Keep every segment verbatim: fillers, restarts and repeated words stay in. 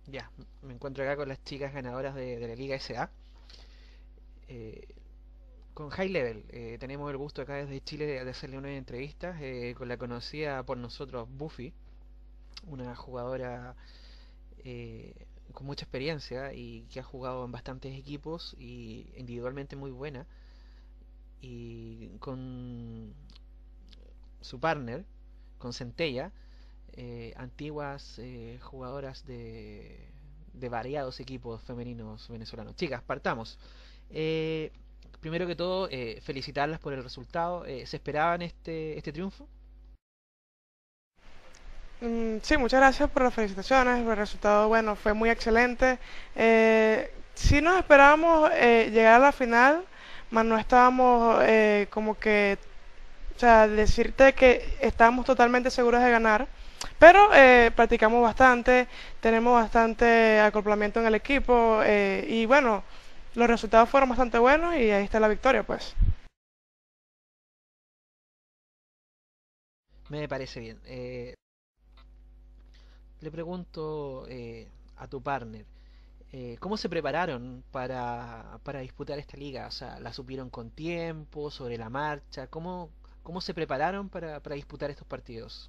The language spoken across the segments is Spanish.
Ya, me encuentro acá con las chicas ganadoras de, de la Liga S A. eh, con High Level. Eh, tenemos el gusto acá desde Chile de, de hacerle unas entrevistas eh, con la conocida por nosotros Buffy, una jugadora eh, con mucha experiencia y que ha jugado en bastantes equipos y individualmente muy buena. Y con su partner, con Centella, eh, antiguas eh, jugadoras de, de variados equipos femeninos venezolanos. Chicas, partamos. Eh, Primero que todo, eh, felicitarlas por el resultado. Eh, ¿Se esperaban este, este triunfo? Mm, sí, muchas gracias por las felicitaciones. El resultado, bueno, fue muy excelente. Eh, sí nos esperábamos eh, llegar a la final, mas no estábamos eh, como que, o sea, decirte que estábamos totalmente seguros de ganar. Pero eh, practicamos bastante, tenemos bastante acoplamiento en el equipo eh, y bueno, los resultados fueron bastante buenos y ahí está la victoria, pues. Me parece bien. Eh, le pregunto eh, a tu partner, eh, ¿cómo se prepararon para, para disputar esta liga? O sea, ¿la supieron con tiempo, sobre la marcha? ¿Cómo, cómo se prepararon para, para disputar estos partidos?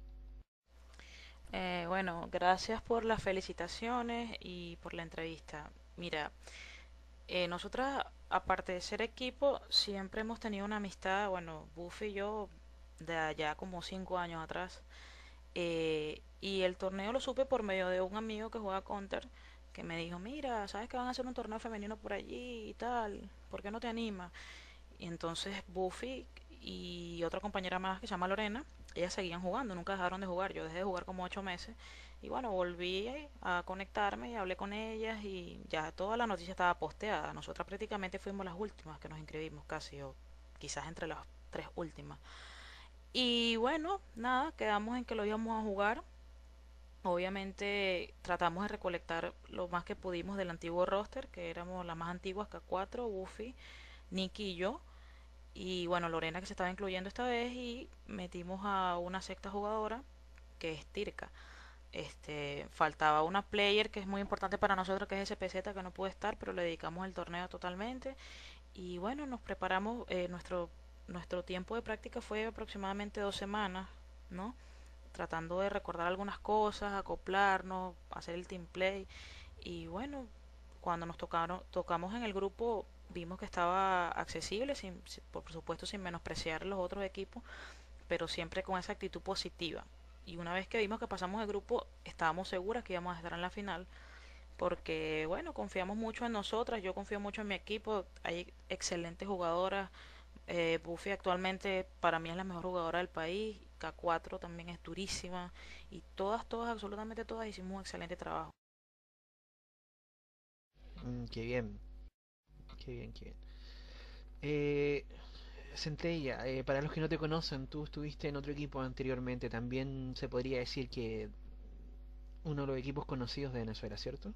Eh, bueno, gracias por las felicitaciones y por la entrevista. Mira, eh, nosotras, aparte de ser equipo, siempre hemos tenido una amistad, bueno, Buffy y yo, de allá como cinco años atrás. Eh, y el torneo lo supe por medio de un amigo que juega Counter, que me dijo, mira, ¿sabes que van a hacer un torneo femenino por allí y tal? ¿Por qué no te animas? Y entonces Buffy y otra compañera más que se llama Lorena, ellas seguían jugando, nunca dejaron de jugar. Yo dejé de jugar como ocho meses. Y bueno, volví a conectarme y hablé con ellas y ya toda la noticia estaba posteada. Nosotras prácticamente fuimos las últimas que nos inscribimos casi, o quizás entre las tres últimas. Y bueno, nada, quedamos en que lo íbamos a jugar. Obviamente tratamos de recolectar lo más que pudimos del antiguo roster, que éramos las más antiguas, K cuatro, Buffy, Nikki y yo. Y bueno, Lorena que se estaba incluyendo esta vez y metimos a una sexta jugadora que es Tirka. Este, faltaba una player que es muy importante para nosotros, que es S P Z, que no puede estar, pero le dedicamos el torneo totalmente. Y bueno, nos preparamos, eh, nuestro, nuestro tiempo de práctica fue aproximadamente dos semanas, ¿no? Tratando de recordar algunas cosas, acoplarnos, hacer el team play. Y bueno, cuando nos tocaron, tocamos en el grupo, vimos que estaba accesible, sin, por supuesto sin menospreciar los otros equipos, pero siempre con esa actitud positiva. Y una vez que vimos que pasamos el grupo, estábamos seguras que íbamos a estar en la final, porque bueno, confiamos mucho en nosotras, yo confío mucho en mi equipo, hay excelentes jugadoras. eh, Buffy actualmente para mí es la mejor jugadora del país, K cuatro también es durísima, y todas, todas, absolutamente todas hicimos un excelente trabajo. Mm, qué bien, qué bien, qué bien. Eh, Centella, eh, para los que no te conocen, tú estuviste en otro equipo anteriormente. También se podría decir que uno de los equipos conocidos de Venezuela, ¿cierto?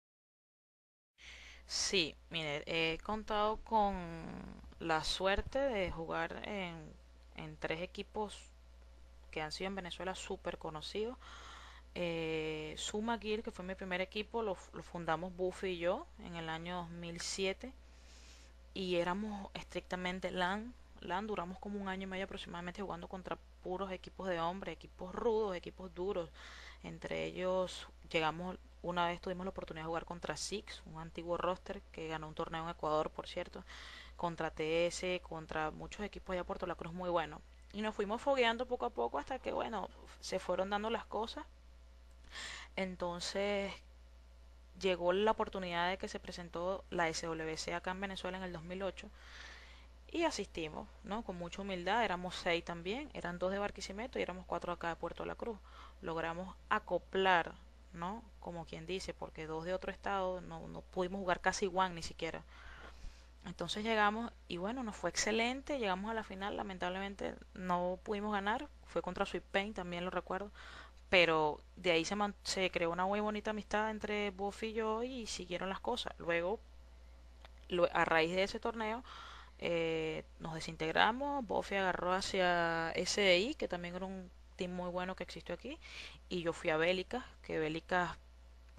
Sí, mire, he contado con la suerte de jugar en, en tres equipos que han sido en Venezuela súper conocidos. Eh, Suma Gear, que fue mi primer equipo, lo, lo fundamos Buffy y yo en el año dos mil siete y éramos estrictamente LAN. LAN duramos como un año y medio aproximadamente jugando contra puros equipos de hombres, equipos rudos, equipos duros. Entre ellos llegamos, una vez tuvimos la oportunidad de jugar contra Six, un antiguo roster que ganó un torneo en Ecuador, por cierto, contra T S, contra muchos equipos de Puerto La Cruz muy buenos. Y nos fuimos fogueando poco a poco hasta que, bueno, se fueron dando las cosas. Entonces llegó la oportunidad de que se presentó la S W C acá en Venezuela en el dos mil ocho y asistimos, ¿no? Con mucha humildad, éramos seis también, eran dos de Barquisimeto y éramos cuatro acá de Puerto La Cruz. Logramos acoplar, ¿no? Como quien dice, porque dos de otro estado no, no pudimos jugar casi one ni siquiera. Entonces llegamos y bueno, nos fue excelente, llegamos a la final, lamentablemente no pudimos ganar, fue contra Sweet Pain, también lo recuerdo, pero de ahí se, man- se creó una muy bonita amistad entre Buffy y yo y siguieron las cosas. Luego, lo- a raíz de ese torneo, eh, nos desintegramos, Buffy agarró hacia S D I, que también era un team muy bueno que existió aquí, y yo fui a Bélicas, que Bélicas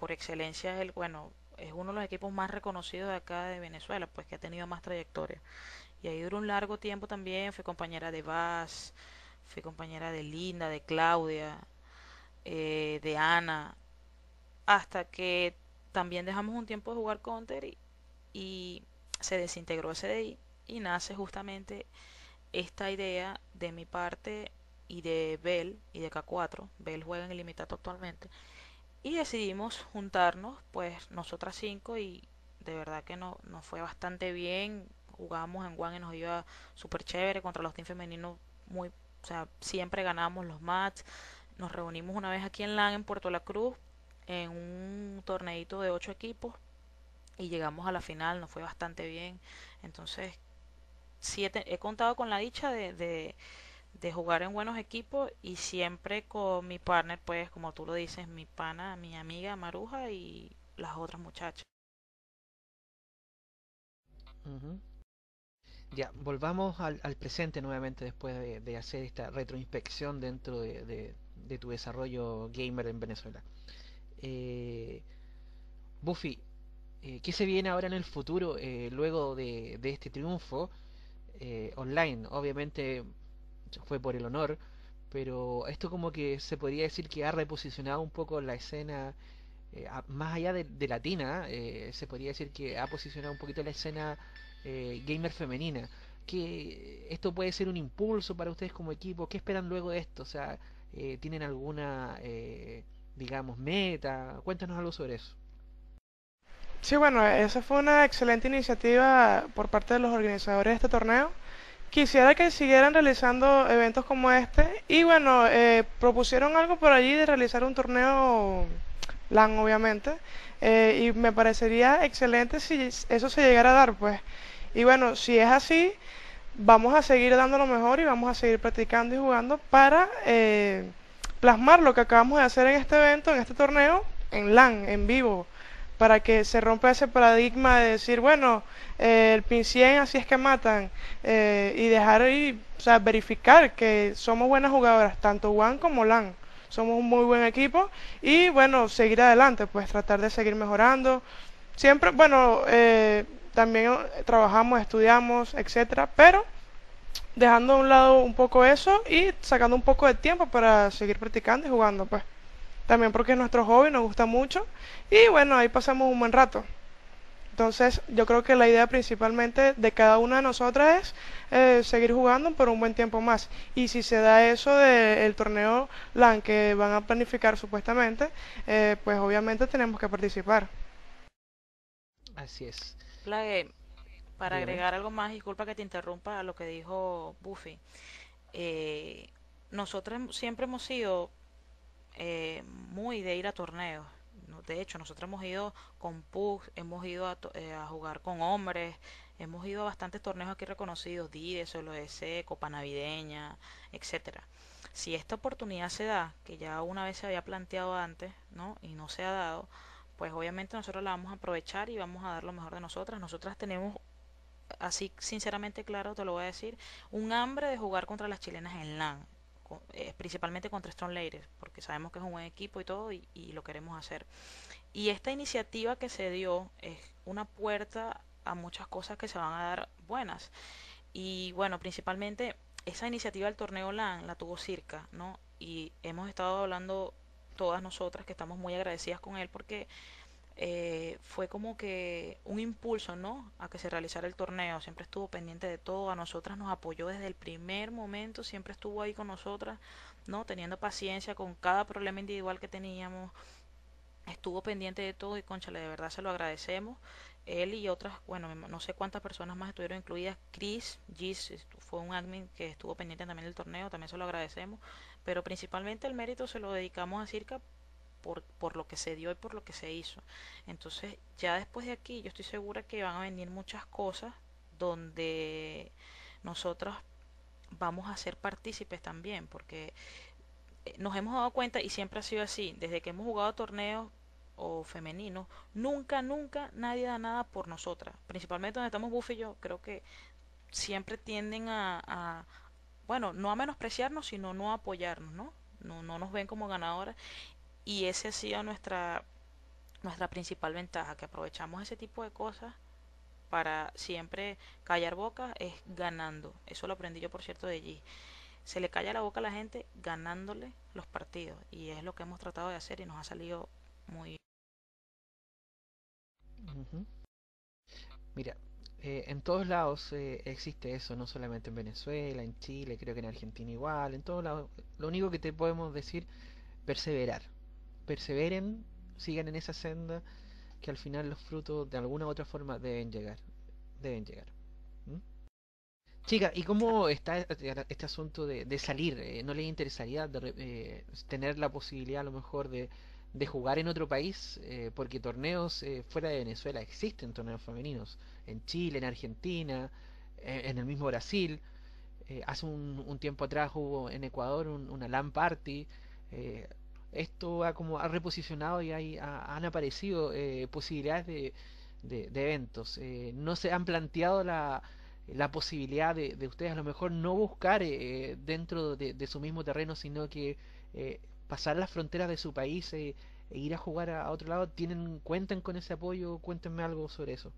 por excelencia es el, bueno, es uno de los equipos más reconocidos de acá de Venezuela, pues que ha tenido más trayectoria. Y ahí duró un largo tiempo también, fui compañera de Vaz, fui compañera de Linda, de Claudia, eh, de Ana, hasta que también dejamos un tiempo de jugar Counter y, y se desintegró ese de ahí y nace justamente esta idea de mi parte y de Bell y de K cuatro. Bell juega en ilimitado actualmente. Y decidimos juntarnos, pues nosotras cinco, y de verdad que no, nos fue bastante bien. Jugábamos en One y nos iba súper chévere contra los teams femeninos. Muy, o sea, siempre ganábamos los matches. Nos reunimos una vez aquí en LAN en Puerto La Cruz en un torneito de ocho equipos y llegamos a la final, nos fue bastante bien. Entonces, siete, he contado con la dicha de, de, de jugar en buenos equipos y siempre con mi partner, pues como tú lo dices, mi pana, mi amiga Maruja y las otras muchachas. Ujú. Ya, volvamos al, al presente nuevamente después de, de hacer esta retroinspección dentro de, de- de tu desarrollo gamer en Venezuela. Eh, Buffy, eh, ¿qué se viene ahora en el futuro eh, luego de, de este triunfo eh, online? Obviamente fue por el honor, pero esto como que se podría decir que ha reposicionado un poco la escena, eh, a- más allá de, de latina, eh, se podría decir que ha posicionado un poquito la escena eh, gamer femenina. Que esto puede ser un impulso para ustedes como equipo. ¿Qué esperan luego de esto? O sea, eh, ¿tienen alguna, eh, digamos, meta? Cuéntanos algo sobre eso. Sí, bueno, esa fue una excelente iniciativa por parte de los organizadores de este torneo. Quisiera que siguieran realizando eventos como este y bueno, eh, propusieron algo por allí de realizar un torneo LAN, obviamente, eh, y me parecería excelente si eso se llegara a dar, pues. Y bueno, si es así, vamos a seguir dando lo mejor y vamos a seguir practicando y jugando para eh, plasmar lo que acabamos de hacer en este evento, en este torneo, en LAN, en vivo, para que se rompa ese paradigma de decir, bueno, eh, el pin cien así es que matan, eh, y dejar ahí, o sea, verificar que somos buenas jugadoras, tanto WAN como LAN. Somos un muy buen equipo y bueno, seguir adelante, pues tratar de seguir mejorando. Siempre, bueno, eh, también eh, trabajamos, estudiamos, etcétera, pero dejando a un lado un poco eso y sacando un poco de tiempo para seguir practicando y jugando, pues. También porque es nuestro hobby, nos gusta mucho y bueno, ahí pasamos un buen rato. Entonces, yo creo que la idea principalmente de cada una de nosotras es eh, seguir jugando por un buen tiempo más. Y si se da eso del torneo LAN que van a planificar supuestamente, eh, pues obviamente tenemos que participar. Así es. Plague, para Dígame. agregar algo más, disculpa que te interrumpa a lo que dijo Buffy. Eh, nosotros siempre hemos sido eh, muy de ir a torneos. ¿No? De hecho, nosotros hemos ido con Pugs, hemos ido a, to- eh, a jugar con hombres, hemos ido a bastantes torneos aquí reconocidos, DIDE, Solo D C, Copa Navideña, etcétera. Si esta oportunidad se da, que ya una vez se había planteado antes, ¿no? Y no se ha dado, pues obviamente nosotros la vamos a aprovechar y vamos a dar lo mejor de nosotras. Nosotras tenemos, así sinceramente claro, te lo voy a decir, un hambre de jugar contra las chilenas en LAN, co- eh, principalmente contra Strong Ladies, porque sabemos que es un buen equipo y todo y, y lo queremos hacer. Y esta iniciativa que se dio es una puerta a muchas cosas que se van a dar buenas. Y bueno, principalmente esa iniciativa del torneo LAN la tuvo Circa, ¿no? Y hemos estado hablando todas nosotras que estamos muy agradecidas con él porque eh, fue como que un impulso, ¿no? A que se realizara el torneo. Siempre estuvo pendiente de todo, a nosotras nos apoyó desde el primer momento, siempre estuvo ahí con nosotras, ¿no? Teniendo paciencia con cada problema individual que teníamos, estuvo pendiente de todo y conchale, de verdad se lo agradecemos. Él y otras, bueno, no sé cuántas personas más estuvieron incluidas. Chris, Gis, fue un admin que estuvo pendiente también del torneo, también se lo agradecemos. Pero principalmente el mérito se lo dedicamos a Circa por, por lo que se dio y por lo que se hizo. Entonces, ya después de aquí, yo estoy segura que van a venir muchas cosas donde nosotros vamos a ser partícipes también, porque eh, nos hemos dado cuenta y siempre ha sido así, desde que hemos jugado torneos o femeninos, nunca, nunca nadie da nada por nosotras. Principalmente donde estamos Buffy y yo, creo que siempre tienden a, a, bueno, no a menospreciarnos, sino no a apoyarnos, ¿no? No, no nos ven como ganadoras y ese ha sido nuestra nuestra principal ventaja, que aprovechamos ese tipo de cosas para siempre callar bocas, es ganando. Eso lo aprendí yo, por cierto, de allí. Se le calla la boca a la gente ganándole los partidos. Y es lo que hemos tratado de hacer y nos ha salido muy... Ujú. Mira, eh, en todos lados eh, existe eso, no solamente en Venezuela, en Chile, creo que en Argentina igual, en todos lados. Lo único que te podemos decir, perseverar. Perseveren, sigan en esa senda, que al final los frutos de alguna u otra forma deben llegar. Deben llegar. ¿Mm? Chica, ¿y cómo está este este asunto de, de salir? Eh, ¿no le interesaría de re- eh, tener la posibilidad a lo mejor de, de jugar en otro país? Eh, porque torneos eh, fuera de Venezuela existen, torneos femeninos, en Chile, en Argentina, eh, en el mismo Brasil. Eh, hace un, un tiempo atrás hubo en Ecuador un- una LAN party. eh, Esto ha como ha reposicionado y hay, ha- han aparecido eh, posibilidades de, de- de eventos. Eh, no se han planteado la, la posibilidad de, de ustedes a lo mejor no buscar eh, dentro de, de su mismo terreno, sino que eh, pasar las fronteras de su país eh, e ir a jugar a, a otro lado. ¿Tienen, cuentan con ese apoyo? Cuéntenme algo sobre eso.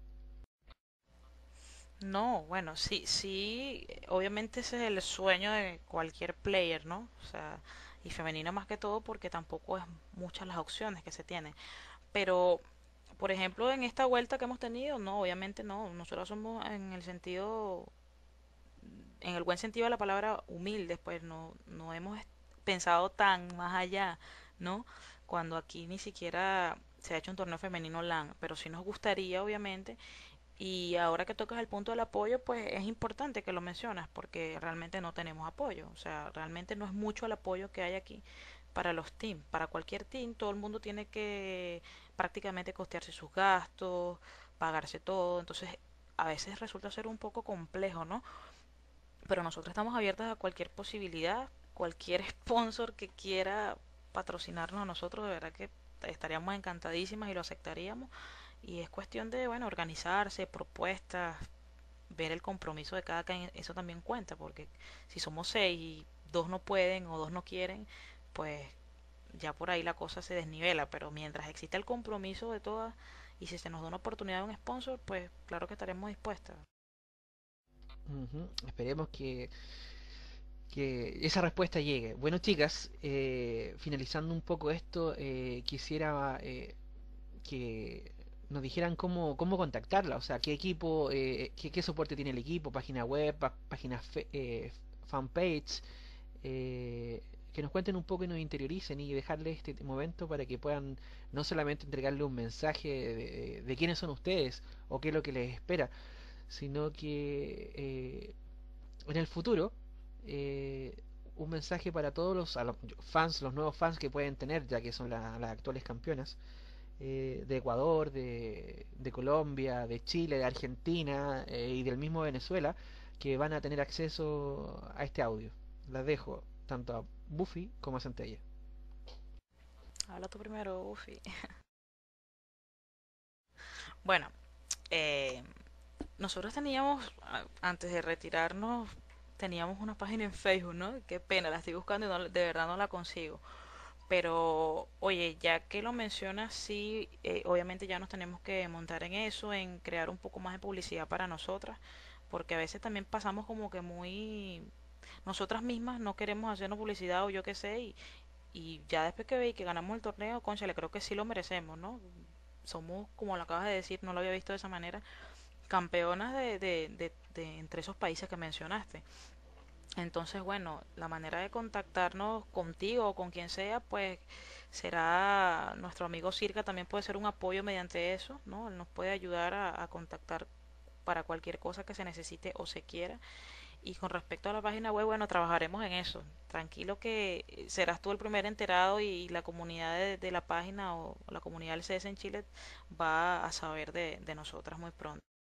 No, bueno, sí, sí, obviamente ese es el sueño de cualquier player, ¿no? O sea, y femenino más que todo porque tampoco es muchas las opciones que se tienen. Pero, por ejemplo, en esta vuelta que hemos tenido, no, obviamente no. Nosotros somos en el sentido, en el buen sentido de la palabra, humildes, pues no, no hemos pensado tan más allá, ¿no? Cuando aquí ni siquiera se ha hecho un torneo femenino LAN, pero sí nos gustaría, obviamente, y ahora que tocas el punto del apoyo, pues es importante que lo mencionas, porque realmente no tenemos apoyo. O sea, realmente no es mucho el apoyo que hay aquí para los teams. Para cualquier team, todo el mundo tiene que prácticamente costearse sus gastos, pagarse todo. Entonces, a veces resulta ser un poco complejo, ¿no? Pero nosotros estamos abiertas a cualquier posibilidad, cualquier sponsor que quiera patrocinarnos a nosotros, de verdad que estaríamos encantadísimas y lo aceptaríamos. Y es cuestión de, bueno, organizarse, propuestas, ver el compromiso de cada quien, eso también cuenta, porque si somos seis y dos no pueden o dos no quieren, pues ya por ahí la cosa se desnivela, pero mientras exista el compromiso de todas y si se nos da una oportunidad de un sponsor, pues claro que estaremos dispuestas. Ujú. Esperemos que que esa respuesta llegue. Bueno, chicas, eh, finalizando un poco esto, eh, quisiera eh, que nos dijeran cómo, cómo contactarla, o sea, qué equipo, eh, qué, qué soporte tiene el equipo, página web, pa- página fe- eh, fanpage, eh, que nos cuenten un poco y nos interioricen y dejarle este momento para que puedan no solamente entregarle un mensaje de, de quiénes son ustedes o qué es lo que les espera, sino que eh, en el futuro eh, un mensaje para todos los a los fans, los nuevos fans que pueden tener, ya que son la- las actuales campeonas eh, de Ecuador, de, de Colombia, de Chile, de Argentina eh, y del mismo Venezuela, que van a tener acceso a este audio. Las dejo tanto a Buffy como a Centella. Habla tú primero, Ufi. Bueno, eh, nosotros teníamos, a- antes de retirarnos, teníamos una página en Facebook, ¿no? Qué pena, la estoy buscando y no- de verdad no la consigo. Pero, oye, ya que lo mencionas, sí, eh, obviamente ya nos tenemos que montar en eso, en crear un poco más de publicidad para nosotras, porque a veces también pasamos como que muy, nosotras mismas no queremos hacernos publicidad o yo qué sé, y, y ya después que veis que ganamos el torneo, le creo que sí lo merecemos, ¿no? Somos, como lo acabas de decir, no lo había visto de esa manera, campeonas de, de, de, de entre esos países que mencionaste. Entonces, bueno, la manera de contactarnos contigo o con quien sea, pues será nuestro amigo Circa, también puede ser un apoyo mediante eso, ¿no? Él nos puede ayudar a, a contactar para cualquier cosa que se necesite o se quiera. Y con respecto a la página web, bueno, trabajaremos en eso. Tranquilo que serás tú el primer enterado y la comunidad de, de la página o la comunidad del C S en Chile va a saber de, de nosotras muy pronto.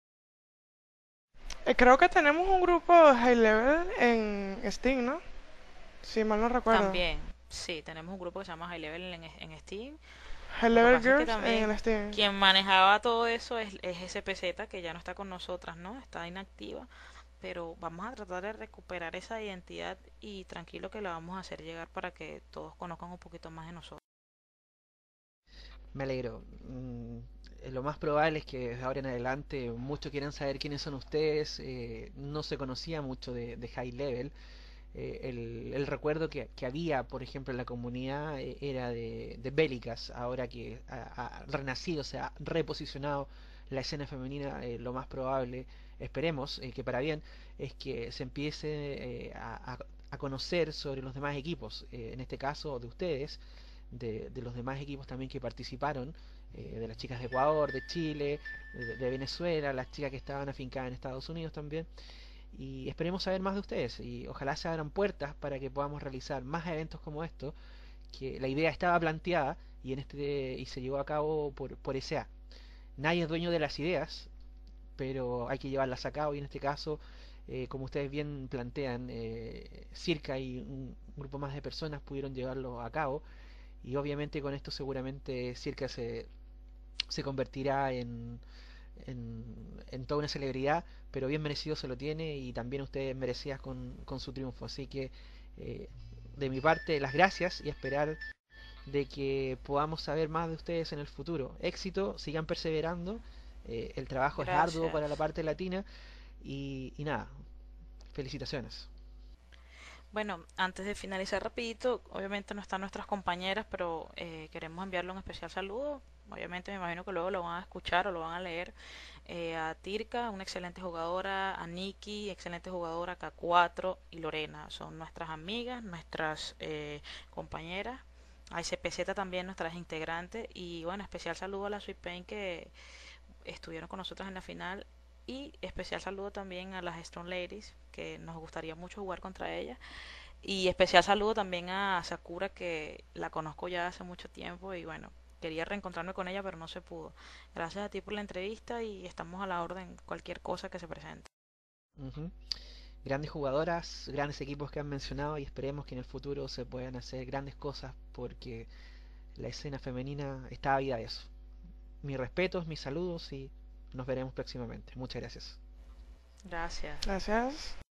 Eh, creo que tenemos un grupo de high level en Steam, ¿no? Si mal no recuerdo. También, sí, tenemos un grupo que se llama High Level en, en Steam. High Lo que level pasa es que girls en también el Steam. quien manejaba todo eso es, es S P Z, que ya no está con nosotras, ¿no? Está inactiva, pero vamos a tratar de recuperar esa identidad y tranquilo que la vamos a hacer llegar para que todos conozcan un poquito más de nosotros. Me alegro. Mm, eh, lo más probable es que desde ahora en adelante muchos quieran saber quiénes son ustedes. Eh, no se conocía mucho de, de High Level. Eh, el, el recuerdo que, que había, por ejemplo, en la comunidad eh, era de, de Bélicas, ahora que ha, ha renacido, se ha reposicionado la escena femenina, eh, lo más probable, esperemos eh, que para bien, es que se empiece eh, a, a- a conocer sobre los demás equipos, eh, en este caso de ustedes, de, de los demás equipos también que participaron, eh, de las chicas de Ecuador, de Chile, de, de Venezuela, las chicas que estaban afincadas en Estados Unidos también y esperemos saber más de ustedes y ojalá se abran puertas para que podamos realizar más eventos como estos, que la idea estaba planteada y en este y se llevó a cabo por, por S A. Nadie es dueño de las ideas, pero hay que llevarlas a cabo y en este caso, eh, como ustedes bien plantean, eh, Circa y un grupo más de personas pudieron llevarlo a cabo y obviamente con esto seguramente Circa se, se convertirá en, en, en toda una celebridad, pero bien merecido se lo tiene y también ustedes merecidas con, con su triunfo. Así que eh, de mi parte las gracias y esperar de que podamos saber más de ustedes en el futuro. Éxito, sigan perseverando, eh, el trabajo es arduo para la Gracias. parte latina y, y nada, felicitaciones. Bueno, antes de finalizar rapidito, obviamente no están nuestras compañeras, pero eh, queremos enviarle un especial saludo. Obviamente me imagino que luego lo van a escuchar o lo van a leer. Eh, a Tirka, una excelente jugadora, a Nikki, excelente jugadora, K cuatro y Lorena. Son nuestras amigas, nuestras eh, compañeras. A S P Z también, nuestras integrantes. Y bueno, especial saludo a la Sweet Pain que estuvieron con nosotros en la final. Y especial saludo también a las Stone Ladies, que nos gustaría mucho jugar contra ellas. Y especial saludo también a Sakura, que la conozco ya hace mucho tiempo y bueno, quería reencontrarme con ella, pero no se pudo. Gracias a ti por la entrevista y estamos a la orden cualquier cosa que se presente. Ujú. Grandes jugadoras, grandes equipos que han mencionado y esperemos que en el futuro se puedan hacer grandes cosas porque la escena femenina está ávida de eso. Mis respetos, mis saludos y nos veremos próximamente. Muchas gracias. Gracias. Gracias.